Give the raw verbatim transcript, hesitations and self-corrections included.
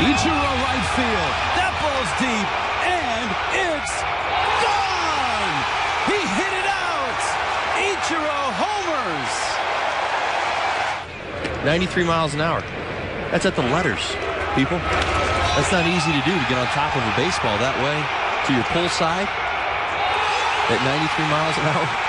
Ichiro right field. That ball's deep, and it's gone! He hit it out! Ichiro homers! ninety-three miles an hour. That's at the letters, people. That's not easy to do, to get on top of a baseball that way to your pull side at ninety-three miles an hour.